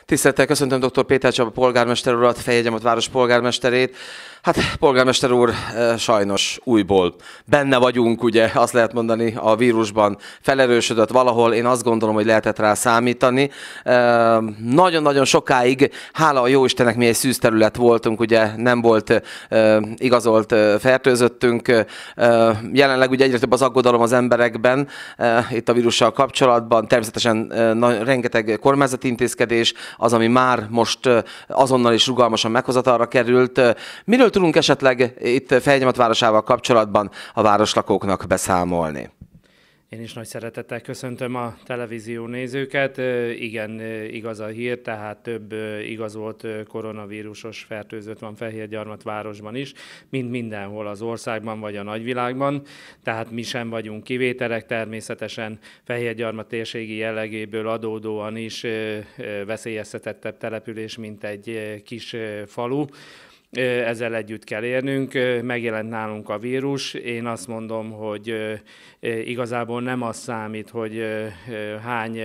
Tisztelettel köszöntöm dr. Péter Csaba polgármester urat, Fejegyemot város polgármesterét. Hát, polgármester úr, sajnos újból benne vagyunk, ugye, azt lehet mondani, a vírusban felerősödött valahol, én azt gondolom, hogy lehetett rá számítani. Nagyon-nagyon sokáig, hála a jóistennek, mi egy szűz terület voltunk, ugye nem volt igazolt fertőzöttünk. Jelenleg ugye egyre több az aggodalom az emberekben itt a vírussal kapcsolatban. Természetesen rengeteg kormányzati intézkedés, az, ami már most azonnal is rugalmasan meghozatalra került. Miről tudunk esetleg itt Fejegyemot városával kapcsolatban a városlakóknak beszámolni? Én is nagy szeretettel köszöntöm a televízió nézőket. Igen, igaz a hír, tehát több igazolt koronavírusos fertőzött van Fehérgyarmat városban is, mint mindenhol az országban vagy a nagyvilágban. Tehát mi sem vagyunk kivételek, természetesen Fehérgyarmat térségi jellegéből adódóan is veszélyeztetettebb település, mint egy kis falu. Ezzel együtt kell érnünk, megjelent nálunk a vírus. Én azt mondom, hogy igazából nem az számít, hogy hány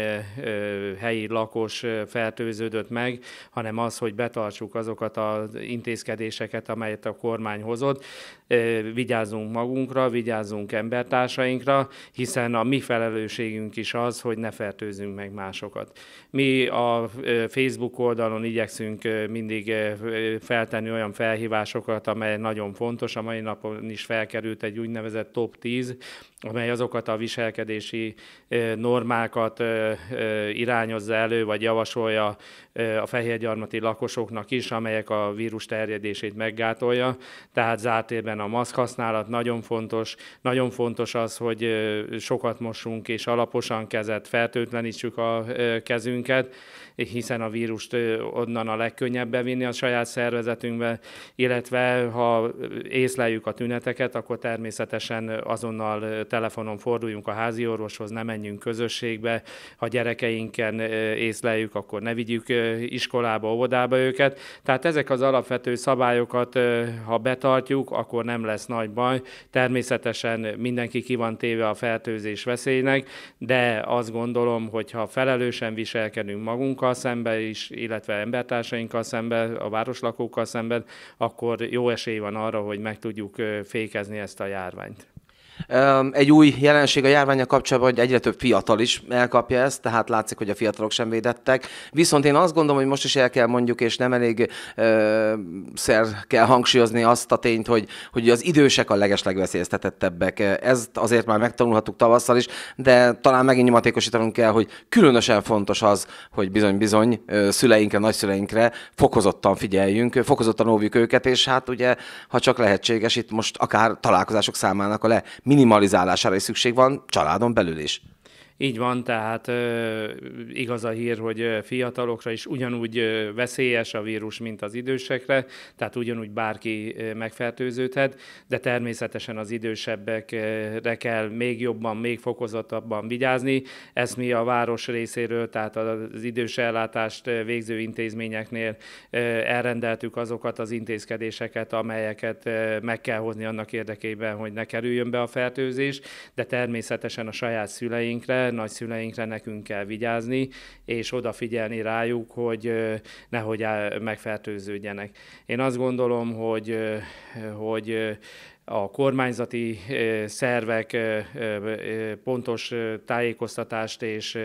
helyi lakos fertőződött meg, hanem az, hogy betartsuk azokat az intézkedéseket, amelyet a kormány hozott. Vigyázzunk magunkra, vigyázzunk embertársainkra, hiszen a mi felelősségünk is az, hogy ne fertőzzünk meg másokat. Mi a Facebook oldalon igyekszünk mindig feltenni olyan felhívásokat, amely nagyon fontos. A mai napon is felkerült egy úgynevezett top 10, amely azokat a viselkedési normákat irányozza elő, vagy javasolja a fehérgyarmati lakosoknak is, amelyek a vírus terjedését meggátolja. Tehát zárt térben a maszk használat nagyon fontos. Nagyon fontos az, hogy sokat mossunk és alaposan kezet, fertőtlenítsük a kezünket, hiszen a vírust onnan a legkönnyebb bevinni a saját szervezetünkbe, illetve ha észleljük a tüneteket, akkor természetesen azonnal telefonon forduljunk a házi orvoshoz, ne menjünk közösségbe, ha gyerekeinken észleljük, akkor ne vigyük iskolába, óvodába őket. Tehát ezek az alapvető szabályokat, ha betartjuk, akkor nem lesz nagy baj. Természetesen mindenki ki van téve a fertőzés veszélynek, de azt gondolom, hogy ha felelősen viselkedünk magunkkal szemben is, illetve embertársainkkal szemben, a városlakókkal szemben, akkor jó esély van arra, hogy meg tudjuk fékezni ezt a járványt. Egy új jelenség a járvánnyal kapcsolatban, hogy egyre több fiatal is elkapja ezt, tehát látszik, hogy a fiatalok sem védettek. Viszont én azt gondolom, hogy most is el kell mondjuk, és nem elég szer kell hangsúlyozni azt a tényt, hogy az idősek a legeslegveszélyeztetettebbek. Ezt azért már megtanulhattuk tavasszal is, de talán megint nyomatékosítanunk kell, hogy különösen fontos az, hogy bizony-bizony szüleinkre, nagyszüleinkre fokozottan figyeljünk, fokozottan óvjuk őket, és hát ugye, ha csak lehetséges, itt most akár találkozások számának a minimalizálására is szükség van, családon belül is. Így van, tehát igaz a hír, hogy fiatalokra is ugyanúgy veszélyes a vírus, mint az idősekre, tehát ugyanúgy bárki megfertőződhet, de természetesen az idősebbekre kell még jobban, még fokozottabban vigyázni. Ezt mi a város részéről, tehát az idős ellátást végző intézményeknél elrendeltük azokat az intézkedéseket, amelyeket meg kell hozni annak érdekében, hogy ne kerüljön be a fertőzés, de természetesen a saját szüleinkre, nagyszüleinkre nekünk kell vigyázni, és odafigyelni rájuk, hogy nehogy megfertőződjenek. Én azt gondolom, hogy a kormányzati szervek pontos tájékoztatást és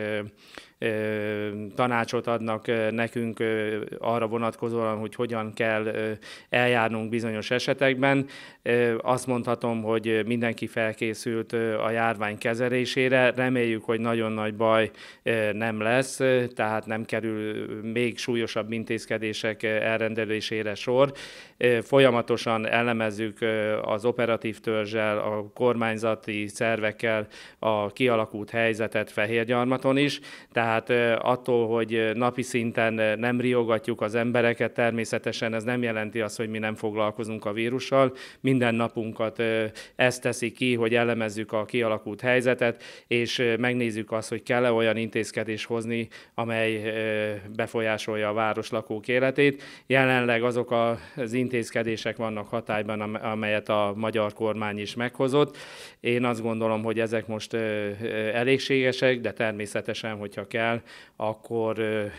tanácsot adnak nekünk arra vonatkozóan, hogy hogyan kell eljárnunk bizonyos esetekben. Azt mondhatom, hogy mindenki felkészült a járvány kezelésére. Reméljük, hogy nagyon nagy baj nem lesz, tehát nem kerül még súlyosabb intézkedések elrendelésére sor. Folyamatosan elemezzük az operatív törzsel, a kormányzati szervekkel a kialakult helyzetet Fehérgyarmaton is. Tehát attól, hogy napi szinten nem riogatjuk az embereket, természetesen ez nem jelenti azt, hogy mi nem foglalkozunk a vírussal. Minden napunkat ezt teszi ki, hogy elemezzük a kialakult helyzetet, és megnézzük azt, hogy kell-e olyan intézkedést hozni, amely befolyásolja a városlakók életét. Jelenleg azok az intézkedések vannak hatályban, amelyet a magyar kormány is meghozott. Én azt gondolom, hogy ezek most elégségesek, de természetesen, hogyha kell, akkor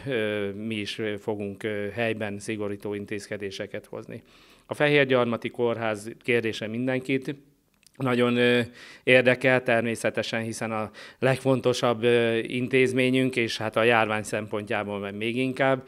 mi is fogunk helyben szigorító intézkedéseket hozni. A Fehérgyarmati Kórház kérdése mindenkit nagyon érdekel természetesen, hiszen a legfontosabb intézményünk, és hát a járvány szempontjából meg még inkább.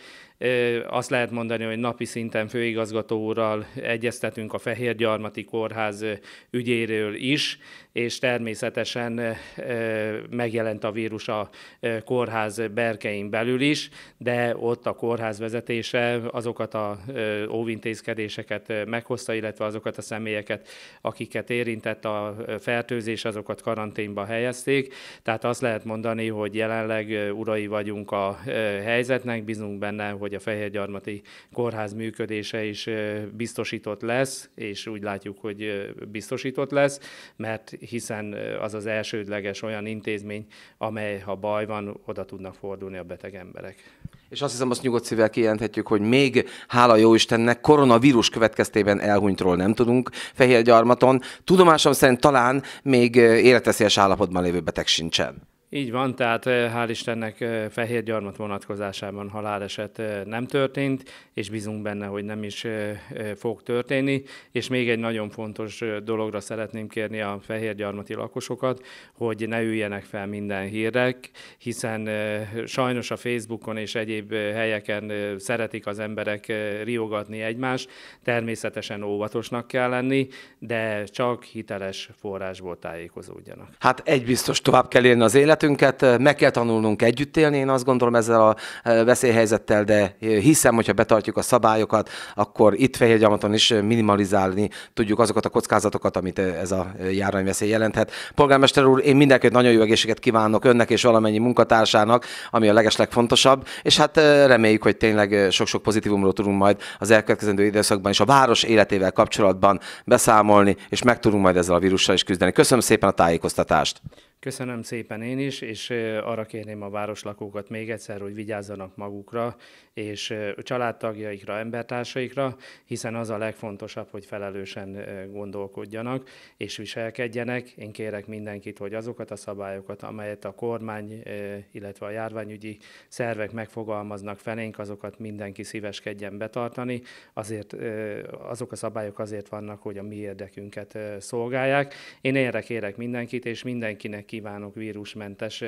Azt lehet mondani, hogy napi szinten főigazgató úrral egyeztetünk a Fehérgyarmati Kórház ügyéről is, és természetesen megjelent a vírus a kórház berkein belül is, de ott a kórház vezetése azokat a óvintézkedéseket meghozta, illetve azokat a személyeket, akiket érintett a fertőzés, azokat karanténba helyezték. Tehát azt lehet mondani, hogy jelenleg urai vagyunk a helyzetnek, bízunk benne, hogy a Fehérgyarmati Kórház működése is biztosított lesz, és úgy látjuk, hogy biztosított lesz, mert hiszen az az elsődleges olyan intézmény, amely, ha baj van, oda tudnak fordulni a beteg emberek. És azt hiszem, azt nyugodt szívvel kijelenthetjük, hogy még, hála jó Istennek, koronavírus következtében elhunytról nem tudunk Fehérgyarmaton. Tudomásom szerint talán még életveszélyes állapotban lévő beteg sincsen. Így van, tehát hál' Istennek Fehérgyarmat vonatkozásában haláleset nem történt, és bízunk benne, hogy nem is fog történni. És még egy nagyon fontos dologra szeretném kérni a fehérgyarmati lakosokat, hogy ne üljenek fel minden hírek, hiszen sajnos a Facebookon és egyéb helyeken szeretik az emberek riogatni egymást. Természetesen óvatosnak kell lenni, de csak hiteles forrásból tájékozódjanak. Hát egy biztos, tovább kell élni az életünket, meg kell tanulnunk együtt élni, én azt gondolom ezzel a veszélyhelyzettel, de hiszem, hogyha betartjuk a szabályokat, akkor itt Fehérgyarmaton is minimalizálni tudjuk azokat a kockázatokat, amit ez a járványveszély jelenthet. Polgármester úr, én mindenkit nagyon jó egészséget kívánok önnek és valamennyi munkatársának, ami a legeslegfontosabb, és hát reméljük, hogy tényleg sok-sok pozitívumról tudunk majd az elkövetkezendő időszakban is a város életével kapcsolatban beszámolni, és meg tudunk majd ezzel a vírussal is küzdeni. Köszönöm szépen a tájékoztatást! Köszönöm szépen én is, és arra kérném a városlakókat még egyszer, hogy vigyázzanak magukra, és családtagjaikra, embertársaikra, hiszen az a legfontosabb, hogy felelősen gondolkodjanak és viselkedjenek. Én kérek mindenkit, hogy azokat a szabályokat, amelyet a kormány, illetve a járványügyi szervek megfogalmaznak felénk, azokat mindenki szíveskedjen betartani. Azért, azok a szabályok azért vannak, hogy a mi érdekünket szolgálják. Én erre kérek mindenkit, és mindenkinek kívánok vírusmentes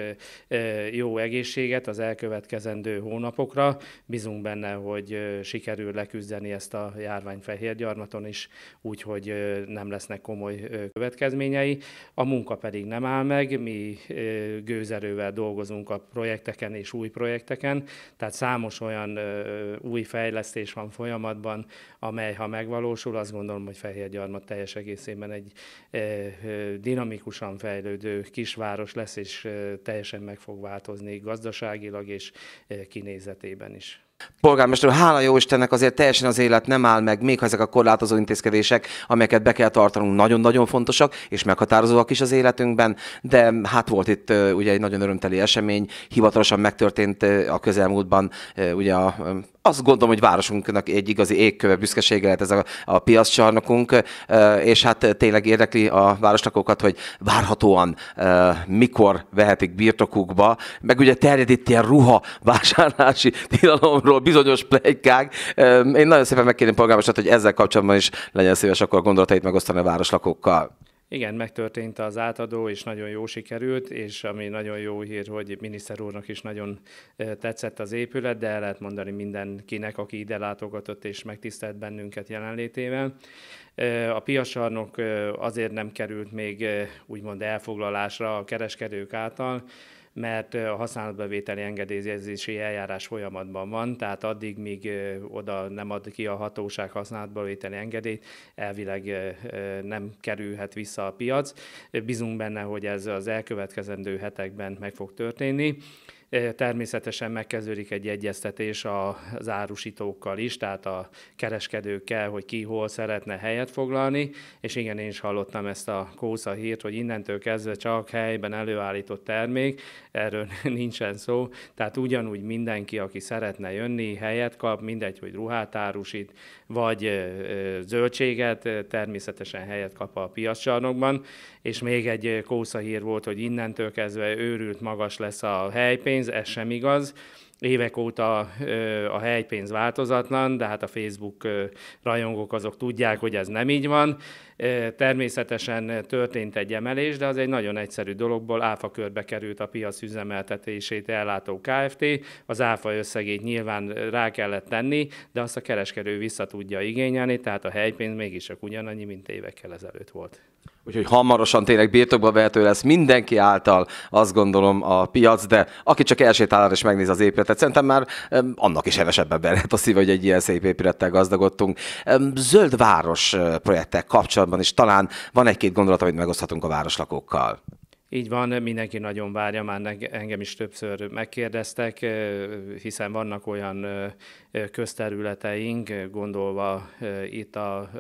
jó egészséget az elkövetkezendő hónapokra. Bízunk benne, hogy sikerül leküzdeni ezt a járványt Fehérgyarmaton is, úgyhogy nem lesznek komoly következményei. A munka pedig nem áll meg, mi gőzerővel dolgozunk a projekteken és új projekteken, tehát számos olyan új fejlesztés van folyamatban, amely ha megvalósul, azt gondolom, hogy Fehérgyarmat teljes egészében egy dinamikusan fejlődő kisváros lesz, és teljesen meg fog változni gazdaságilag és kinézetében is. Polgármester, hála jó Istennek, azért teljesen az élet nem áll meg, még ha ezek a korlátozó intézkedések, amelyeket be kell tartanunk, nagyon-nagyon fontosak, és meghatározóak is az életünkben, de hát volt itt ugye egy nagyon örömteli esemény, hivatalosan megtörtént a közelmúltban, ugye azt gondolom, hogy városunknak egy igazi égköve büszkesége lehet ez a piaccsarnokunk, és hát tényleg érdekli a városlakókat, hogy várhatóan mikor vehetik birtokukba, meg ugye terjed itt ilyen ruha vásárlási tilalomról bizonyos pletykák. Én nagyon szépen megkérném polgármestert, hogy ezzel kapcsolatban is legyen szíves akkor gondolatait megosztani a városlakókkal. Igen, megtörtént az átadó, és nagyon jó sikerült, és ami nagyon jó hír, hogy miniszter úrnak is nagyon tetszett az épület, de el lehet mondani mindenkinek, aki ide látogatott és megtisztelt bennünket jelenlétével. A piaccsarnok azért nem került még úgymond elfoglalásra a kereskedők által, mert a használatbevételi engedélyezési eljárás folyamatban van, tehát addig, míg oda nem ad ki a hatóság használatbevételi engedélyt, elvileg nem kerülhet vissza a piac. Bízunk benne, hogy ez az elkövetkezendő hetekben meg fog történni. Természetesen megkezdődik egy egyeztetés az árusítókkal is, tehát a kereskedőkkel, hogy ki hol szeretne helyet foglalni, és igen, én is hallottam ezt a kósza hírt, hogy innentől kezdve csak helyben előállított termék, erről nincsen szó, tehát ugyanúgy mindenki, aki szeretne jönni, helyet kap, mindegy, hogy ruhát árusít, vagy zöldséget, természetesen helyet kap a piaccsarnokban, és még egy kósza hír volt, hogy innentől kezdve őrült magas lesz a helypénz, ez sem igaz. Évek óta a helypénz változatlan, de hát a Facebook rajongók azok tudják, hogy ez nem így van. Természetesen történt egy emelés, de az egy nagyon egyszerű dologból áfakörbe került a piac üzemeltetését ellátó Kft. Az áfa összegét nyilván rá kellett tenni, de azt a kereskedő vissza tudja igényelni, tehát a helypénz mégiscsak ugyanannyi, mint évekkel ezelőtt volt. Úgyhogy hamarosan tényleg birtokba vehető lesz mindenki által, azt gondolom, a piac, de aki csak elsétál arra és megnéz az épületet, szerintem már annak is hevesebben lehet a szív, hogy egy ilyen szép épülettel gazdagodtunk. Zöld város projektek kapcsolatban is talán van egy-két gondolat, amit megoszthatunk a városlakókkal. Így van, mindenki nagyon várja, már engem is többször megkérdeztek, hiszen vannak olyan közterületeink, gondolva itt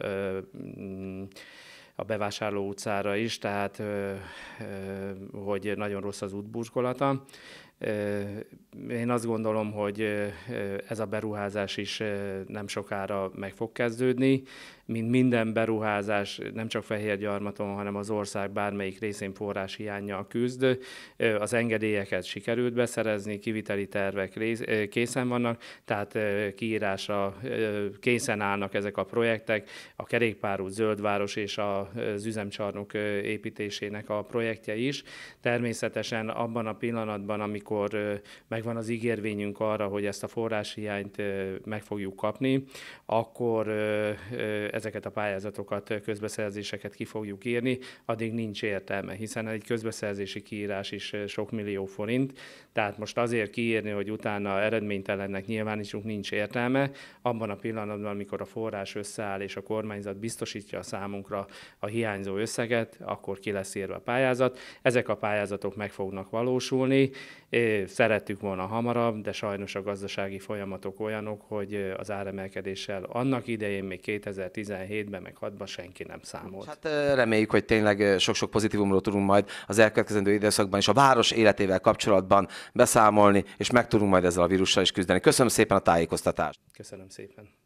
a Bevásárló utcára is, tehát hogy nagyon rossz az útburkolata. Én azt gondolom, hogy ez a beruházás is nem sokára meg fog kezdődni. Mint minden beruházás, nem csak Fehérgyarmaton, hanem az ország bármelyik részén forráshiánnyal küzd. Az engedélyeket sikerült beszerezni, kiviteli tervek készen vannak, tehát kiírásra készen állnak ezek a projektek. A kerékpárút, zöldváros és az üzemcsarnok építésének a projektje is. Természetesen abban a pillanatban, amikor megvan az ígérvényünk arra, hogy ezt a forráshiányt meg fogjuk kapni, akkor ezeket a pályázatokat, közbeszerzéseket ki fogjuk írni, addig nincs értelme, hiszen egy közbeszerzési kiírás is sok millió forint, tehát most azért kiírni, hogy utána eredménytelennek nyilvánítsunk, nincs értelme. Abban a pillanatban, amikor a forrás összeáll és a kormányzat biztosítja számunkra a hiányzó összeget, akkor ki lesz írva a pályázat. Ezek a pályázatok meg fognak valósulni. Szerettük volna hamarabb, de sajnos a gazdasági folyamatok olyanok, hogy az áremelkedéssel annak idején még 2017-ben meg 2006-ban senki nem számolt. Hát reméljük, hogy tényleg sok-sok pozitívumról tudunk majd az elkövetkezendő időszakban is a város életével kapcsolatban beszámolni, és meg tudunk majd ezzel a vírussal is küzdeni. Köszönöm szépen a tájékoztatást! Köszönöm szépen!